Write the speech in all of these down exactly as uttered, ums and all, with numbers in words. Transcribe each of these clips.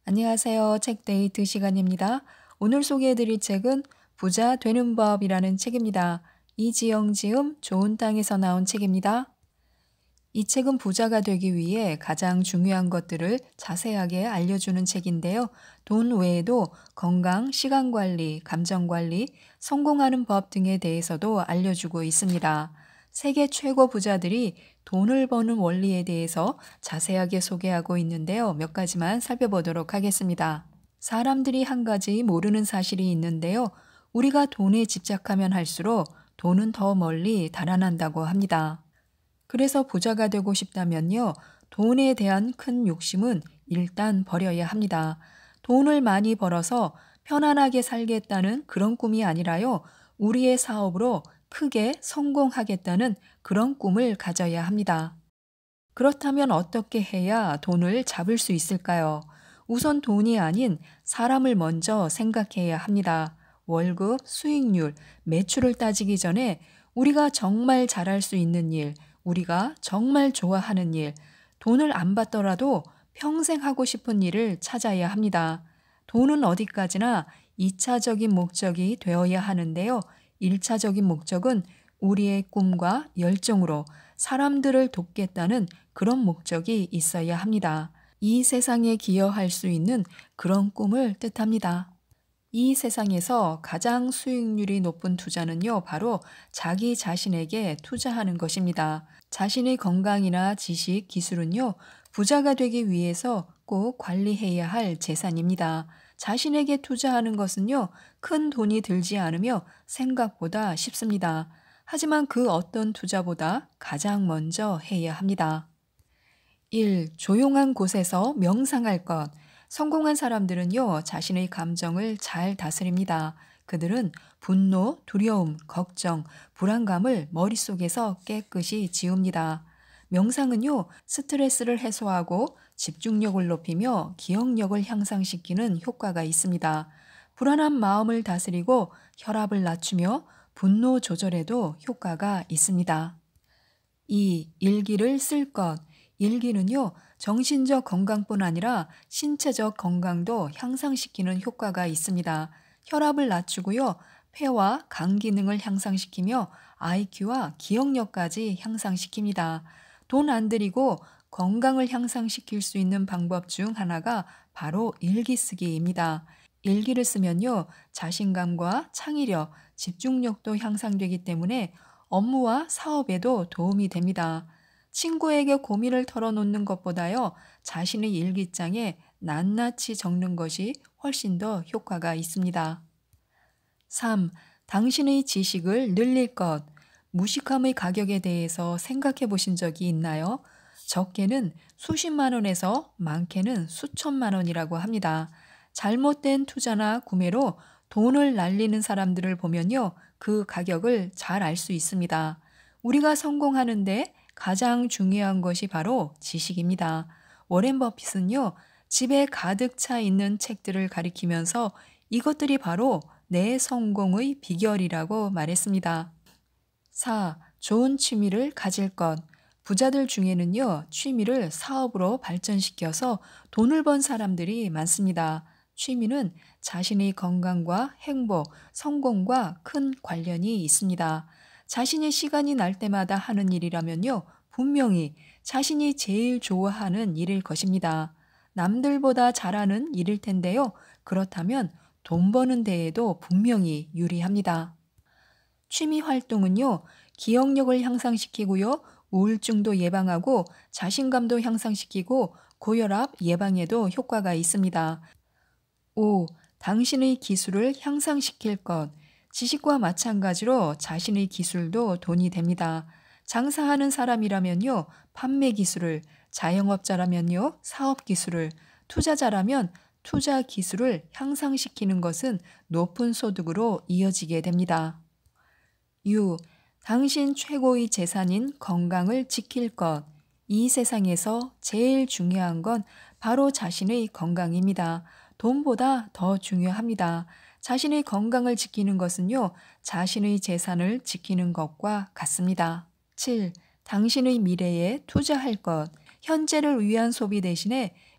안녕하세요. 책데이트 시간입니다. 오늘 소개해드릴 책은 부자 되는 법이라는 책입니다. 이지영 지음 좋은 땅에서 나온 책입니다. 이 책은 부자가 되기 위해 가장 중요한 것들을 자세하게 알려주는 책인데요. 돈 외에도 건강, 시간 관리, 감정 관리, 성공하는 법 등에 대해서도 알려주고 있습니다. 세계 최고 부자들이 돈을 버는 원리에 대해서 자세하게 소개하고 있는데요. 몇 가지만 살펴보도록 하겠습니다. 사람들이 한 가지 모르는 사실이 있는데요. 우리가 돈에 집착하면 할수록 돈은 더 멀리 달아난다고 합니다. 그래서 부자가 되고 싶다면요. 돈에 대한 큰 욕심은 일단 버려야 합니다. 돈을 많이 벌어서 편안하게 살겠다는 그런 꿈이 아니라요. 우리의 사업으로 크게 성공하겠다는 그런 꿈을 가져야 합니다. 그렇다면 어떻게 해야 돈을 잡을 수 있을까요? 우선 돈이 아닌 사람을 먼저 생각해야 합니다. 월급, 수익률, 매출을 따지기 전에 우리가 정말 잘할 수 있는 일, 우리가 정말 좋아하는 일, 돈을 안 받더라도 평생 하고 싶은 일을 찾아야 합니다. 돈은 어디까지나 이차적인 목적이 되어야 하는데요. 일차적인 목적은 우리의 꿈과 열정으로 사람들을 돕겠다는 그런 목적이 있어야 합니다. 이 세상에 기여할 수 있는 그런 꿈을 뜻합니다. 이 세상에서 가장 수익률이 높은 투자는요, 바로 자기 자신에게 투자하는 것입니다. 자신의 건강이나 지식, 기술은요, 부자가 되기 위해서 꼭 관리해야 할 재산입니다. 자신에게 투자하는 것은요, 큰 돈이 들지 않으며 생각보다 쉽습니다. 하지만 그 어떤 투자보다 가장 먼저 해야 합니다. 일. 조용한 곳에서 명상할 것. 성공한 사람들은요, 자신의 감정을 잘 다스립니다. 그들은 분노, 두려움, 걱정, 불안감을 머릿속에서 깨끗이 지웁니다. 명상은요, 스트레스를 해소하고 집중력을 높이며 기억력을 향상시키는 효과가 있습니다. 불안한 마음을 다스리고 혈압을 낮추며 분노 조절에도 효과가 있습니다. 이. 일기를 쓸 것. 일기는요, 정신적 건강뿐 아니라 신체적 건강도 향상시키는 효과가 있습니다. 혈압을 낮추고요, 폐와 간 기능을 향상시키며 아이큐와 기억력까지 향상시킵니다. 돈 안 들이고 건강을 향상시킬 수 있는 방법 중 하나가 바로 일기 쓰기입니다. 일기를 쓰면요, 자신감과 창의력, 집중력도 향상되기 때문에 업무와 사업에도 도움이 됩니다. 친구에게 고민을 털어놓는 것보다요, 자신의 일기장에 낱낱이 적는 것이 훨씬 더 효과가 있습니다. 삼. 당신의 지식을 늘릴 것. 무식함의 가격에 대해서 생각해 보신 적이 있나요? 적게는 수십만 원에서 많게는 수천만 원이라고 합니다. 잘못된 투자나 구매로 돈을 날리는 사람들을 보면요, 그 가격을 잘 알 수 있습니다. 우리가 성공하는데 가장 중요한 것이 바로 지식입니다. 워렌 버핏은요, 집에 가득 차 있는 책들을 가리키면서 이것들이 바로 내 성공의 비결이라고 말했습니다. 사. 좋은 취미를 가질 것. 부자들 중에는요, 취미를 사업으로 발전시켜서 돈을 번 사람들이 많습니다. 취미는 자신의 건강과 행복, 성공과 큰 관련이 있습니다. 자신의 시간이 날 때마다 하는 일이라면요, 분명히 자신이 제일 좋아하는 일일 것입니다. 남들보다 잘하는 일일 텐데요. 그렇다면 돈 버는 데에도 분명히 유리합니다. 취미 활동은요, 기억력을 향상시키고요, 우울증도 예방하고 자신감도 향상시키고 고혈압 예방에도 효과가 있습니다. 오. 당신의 기술을 향상시킬 것. 지식과 마찬가지로 자신의 기술도 돈이 됩니다. 장사하는 사람이라면요, 판매 기술을, 자영업자라면요, 사업 기술을, 투자자라면 투자 기술을 향상시키는 것은 높은 소득으로 이어지게 됩니다. 육. 당신 최고의 재산인 건강을 지킬 것. 이 세상에서 제일 중요한 건 바로 자신의 건강입니다. 돈보다 더 중요합니다. 자신의 건강을 지키는 것은요, 자신의 재산을 지키는 것과 같습니다. 칠. 당신의 미래에 투자할 것. 현재를 위한 소비 대신에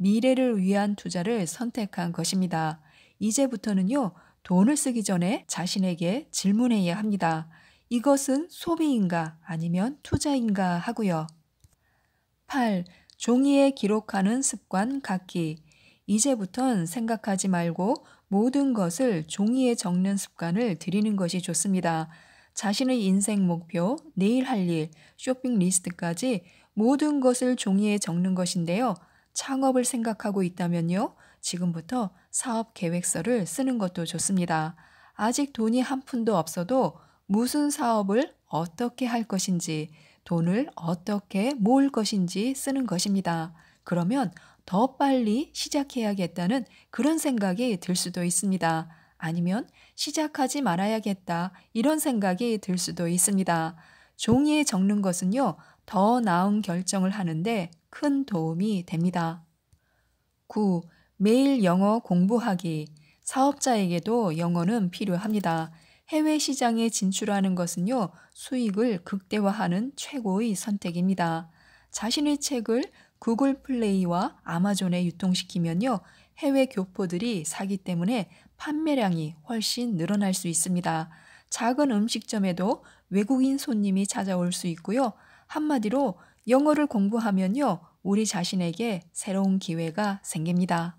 미래를 위한 투자를 선택한 것입니다. 이제부터는요, 돈을 쓰기 전에 자신에게 질문해야 합니다. 이것은 소비인가 아니면 투자인가 하고요. 팔. 종이에 기록하는 습관 갖기. 이제부턴 생각하지 말고 모든 것을 종이에 적는 습관을 들이는 것이 좋습니다. 자신의 인생 목표, 내일 할 일, 쇼핑 리스트까지 모든 것을 종이에 적는 것인데요. 창업을 생각하고 있다면요. 지금부터 사업 계획서를 쓰는 것도 좋습니다. 아직 돈이 한 푼도 없어도 무슨 사업을 어떻게 할 것인지, 돈을 어떻게 모을 것인지 쓰는 것입니다. 그러면 더 빨리 시작해야겠다는 그런 생각이 들 수도 있습니다. 아니면 시작하지 말아야겠다 이런 생각이 들 수도 있습니다. 종이에 적는 것은요, 더 나은 결정을 하는데 큰 도움이 됩니다. 구. 매일 영어 공부하기. 사업자에게도 영어는 필요합니다. 해외 시장에 진출하는 것은요, 수익을 극대화하는 최고의 선택입니다. 자신의 책을 구글 플레이와 아마존에 유통시키면요, 해외 교포들이 사기 때문에 판매량이 훨씬 늘어날 수 있습니다. 작은 음식점에도 외국인 손님이 찾아올 수 있고요. 한마디로 영어를 공부하면요, 우리 자신에게 새로운 기회가 생깁니다.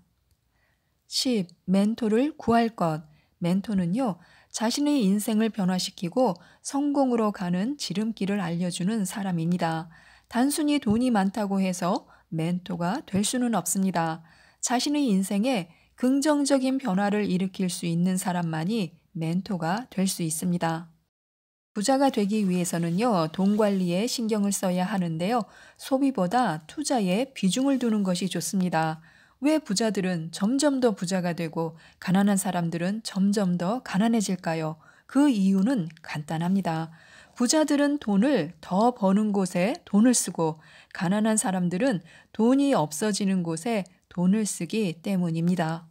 십. 멘토를 구할 것. 멘토는요, 자신의 인생을 변화시키고 성공으로 가는 지름길을 알려주는 사람입니다. 단순히 돈이 많다고 해서 멘토가 될 수는 없습니다. 자신의 인생에 긍정적인 변화를 일으킬 수 있는 사람만이 멘토가 될 수 있습니다. 부자가 되기 위해서는요, 돈 관리에 신경을 써야 하는데요. 소비보다 투자에 비중을 두는 것이 좋습니다. 왜 부자들은 점점 더 부자가 되고 가난한 사람들은 점점 더 가난해질까요? 그 이유는 간단합니다. 부자들은 돈을 더 버는 곳에 돈을 쓰고 가난한 사람들은 돈이 없어지는 곳에 돈을 쓰기 때문입니다.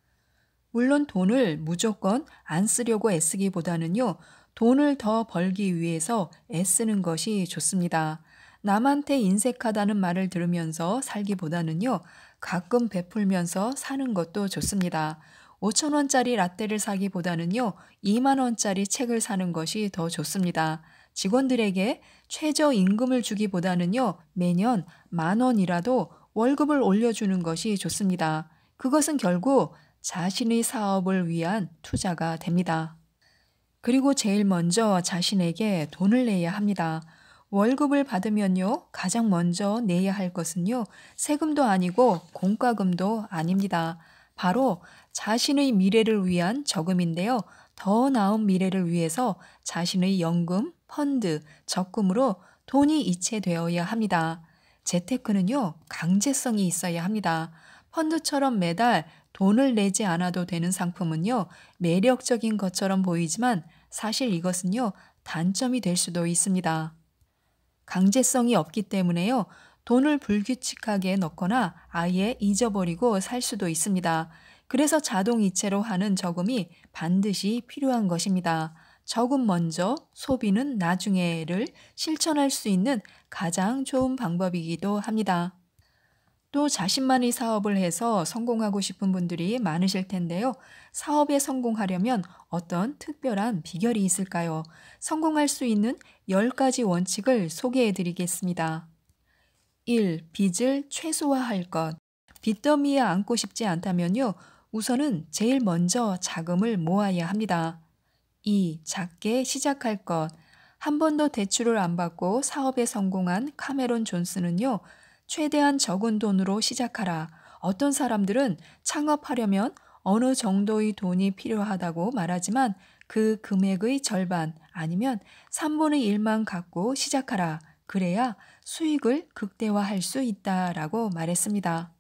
물론 돈을 무조건 안 쓰려고 애쓰기보다는요, 돈을 더 벌기 위해서 애쓰는 것이 좋습니다. 남한테 인색하다는 말을 들으면서 살기보다는요, 가끔 베풀면서 사는 것도 좋습니다. 오천 원짜리 라떼를 사기보다는요, 이만 원짜리 책을 사는 것이 더 좋습니다. 직원들에게 최저임금을 주기보다는요, 매년 만 원이라도 월급을 올려주는 것이 좋습니다. 그것은 결국 자신의 사업을 위한 투자가 됩니다. 그리고 제일 먼저 자신에게 돈을 내야 합니다. 월급을 받으면요, 가장 먼저 내야 할 것은요, 세금도 아니고 공과금도 아닙니다. 바로 자신의 미래를 위한 저금인데요. 더 나은 미래를 위해서 자신의 연금, 펀드, 적금으로 돈이 이체되어야 합니다. 재테크는요, 강제성이 있어야 합니다. 펀드처럼 매달 돈을 내지 않아도 되는 상품은요, 매력적인 것처럼 보이지만 사실 이것은요, 단점이 될 수도 있습니다. 강제성이 없기 때문에요, 돈을 불규칙하게 넣거나 아예 잊어버리고 살 수도 있습니다. 그래서 자동이체로 하는 저금이 반드시 필요한 것입니다. 저금 먼저, 소비는 나중에를 실천할 수 있는 가장 좋은 방법이기도 합니다. 또 자신만의 사업을 해서 성공하고 싶은 분들이 많으실 텐데요. 사업에 성공하려면 어떤 특별한 비결이 있을까요? 성공할 수 있는 열 가지 원칙을 소개해 드리겠습니다. 일. 빚을 최소화할 것. 빚더미에 앉고 싶지 않다면요, 우선은 제일 먼저 자금을 모아야 합니다. 이. 작게 시작할 것. 한 번도 대출을 안 받고 사업에 성공한 카메론 존스는요, 최대한 적은 돈으로 시작하라. 어떤 사람들은 창업하려면 어느 정도의 돈이 필요하다고 말하지만 그 금액의 절반 아니면 삼분의 일만 갖고 시작하라. 그래야 수익을 극대화할 수 있다라고 말했습니다.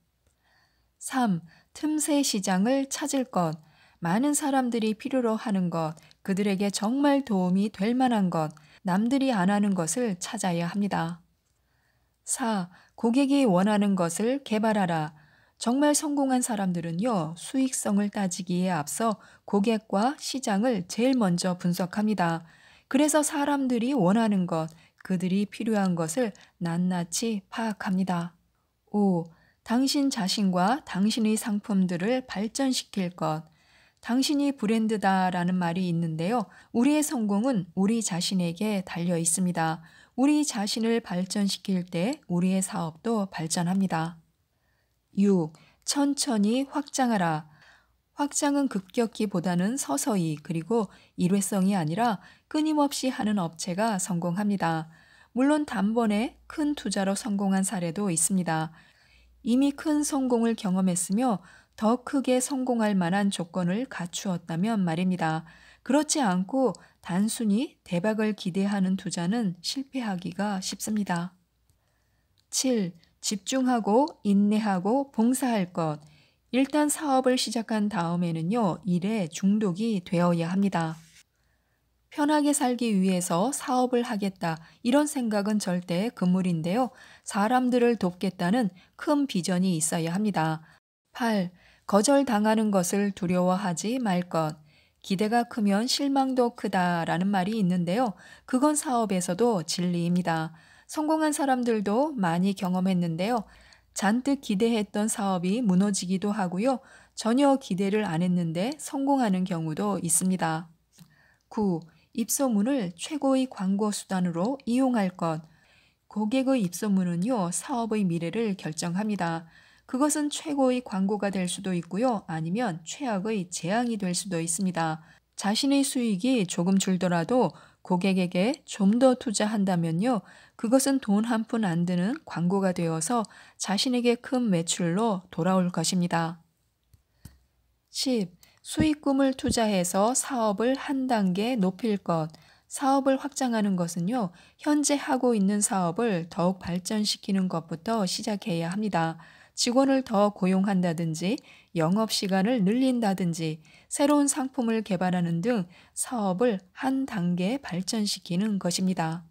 삼. 틈새 시장을 찾을 것. 많은 사람들이 필요로 하는 것, 그들에게 정말 도움이 될 만한 것, 남들이 안 하는 것을 찾아야 합니다. 사. 고객이 원하는 것을 개발하라. 정말 성공한 사람들은요, 수익성을 따지기에 앞서 고객과 시장을 제일 먼저 분석합니다. 그래서 사람들이 원하는 것, 그들이 필요한 것을 낱낱이 파악합니다. 오. 당신 자신과 당신의 상품들을 발전시킬 것. 당신이 브랜드다라는 말이 있는데요. 우리의 성공은 우리 자신에게 달려 있습니다. 우리 자신을 발전시킬 때 우리의 사업도 발전합니다. 육. 천천히 확장하라. 확장은 급격히보다는 서서히 그리고 일회성이 아니라 끊임없이 하는 업체가 성공합니다. 물론 단번에 큰 투자로 성공한 사례도 있습니다. 이미 큰 성공을 경험했으며 더 크게 성공할 만한 조건을 갖추었다면 말입니다. 그렇지 않고 단순히 대박을 기대하는 투자는 실패하기가 쉽습니다. 칠. 집중하고 인내하고 봉사할 것. 일단 사업을 시작한 다음에는요, 일에 중독이 되어야 합니다. 편하게 살기 위해서 사업을 하겠다, 이런 생각은 절대 금물인데요. 사람들을 돕겠다는 큰 비전이 있어야 합니다. 팔. 거절당하는 것을 두려워하지 말 것. 기대가 크면 실망도 크다라는 말이 있는데요. 그건 사업에서도 진리입니다. 성공한 사람들도 많이 경험했는데요. 잔뜩 기대했던 사업이 무너지기도 하고요. 전혀 기대를 안 했는데 성공하는 경우도 있습니다. 구. 입소문을 최고의 광고 수단으로 이용할 것. 고객의 입소문은요, 사업의 미래를 결정합니다. 그것은 최고의 광고가 될 수도 있고요. 아니면 최악의 재앙이 될 수도 있습니다. 자신의 수익이 조금 줄더라도 고객에게 좀 더 투자한다면요. 그것은 돈 한 푼 안 드는 광고가 되어서 자신에게 큰 매출로 돌아올 것입니다. 십. 수익금을 투자해서 사업을 한 단계 높일 것. 사업을 확장하는 것은요, 현재 하고 있는 사업을 더욱 발전시키는 것부터 시작해야 합니다. 직원을 더 고용한다든지, 영업시간을 늘린다든지, 새로운 상품을 개발하는 등 사업을 한 단계 발전시키는 것입니다.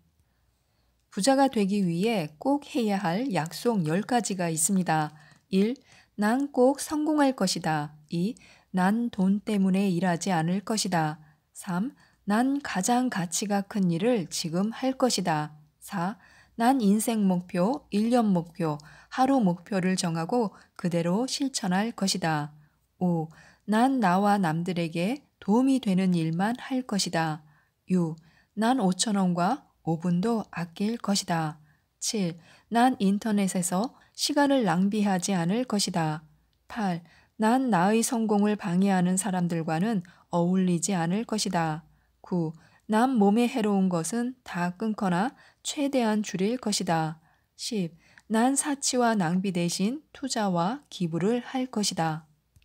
부자가 되기 위해 꼭 해야 할 약속 열 가지가 있습니다. 일. 난 꼭 성공할 것이다. 이. 난 돈 때문에 일하지 않을 것이다. 삼. 난 가장 가치가 큰 일을 지금 할 것이다. 사. 난 인생 목표, 일 년 목표, 하루 목표를 정하고 그대로 실천할 것이다. 오. 난 나와 남들에게 도움이 되는 일만 할 것이다. 육. 난 오천 원과 오 분도 아낄 것이다. 칠. 난 인터넷에서 시간을 낭비하지 않을 것이다. 팔. 난 나의 성공을 방해하는 사람들과는 어울리지 않을 것이다. 구. 난 몸에 해로운 것은 다 끊거나 최대한 줄일 것이다. 십. 난 사치와 낭비 대신 투자와 기부를 할 것이다.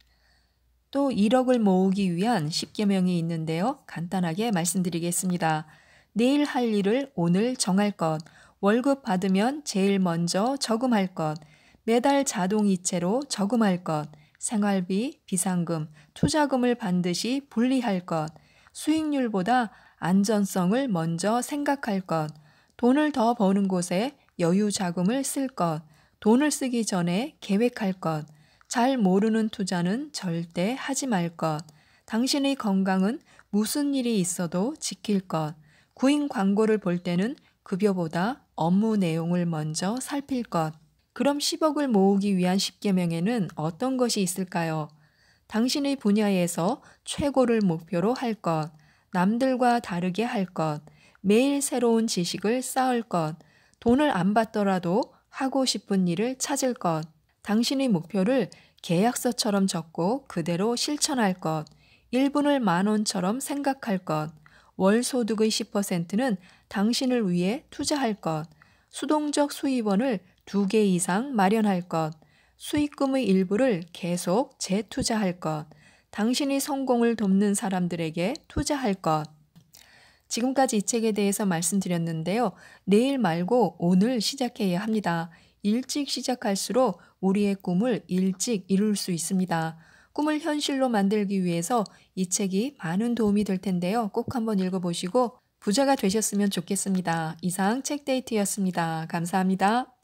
또 일억을 모으기 위한 십 계명이 있는데요. 간단하게 말씀드리겠습니다. 내일 할 일을 오늘 정할 것, 월급 받으면 제일 먼저 저금할 것, 매달 자동이체로 저금할 것, 생활비, 비상금, 투자금을 반드시 분리할 것, 수익률보다 안전성을 먼저 생각할 것, 돈을 더 버는 곳에 여유 자금을 쓸 것, 돈을 쓰기 전에 계획할 것, 잘 모르는 투자는 절대 하지 말 것, 당신의 건강은 무슨 일이 있어도 지킬 것, 구인 광고를 볼 때는 급여보다 업무 내용을 먼저 살필 것. 그럼 십억을 모으기 위한 십 계명에는 어떤 것이 있을까요? 당신의 분야에서 최고를 목표로 할 것, 남들과 다르게 할 것, 매일 새로운 지식을 쌓을 것, 돈을 안 받더라도 하고 싶은 일을 찾을 것, 당신의 목표를 계약서처럼 적고 그대로 실천할 것, 일 분을 만 원처럼 생각할 것, 월 소득의 십 퍼센트는 당신을 위해 투자할 것, 수동적 수입원을 두 개 이상 마련할 것, 수익금의 일부를 계속 재투자할 것, 당신이 성공을 돕는 사람들에게 투자할 것. 지금까지 이 책에 대해서 말씀드렸는데요. 내일 말고 오늘 시작해야 합니다. 일찍 시작할수록 우리의 꿈을 일찍 이룰 수 있습니다. 꿈을 현실로 만들기 위해서 이 책이 많은 도움이 될 텐데요. 꼭 한번 읽어보시고 부자가 되셨으면 좋겠습니다. 이상 책데이트였습니다. 감사합니다.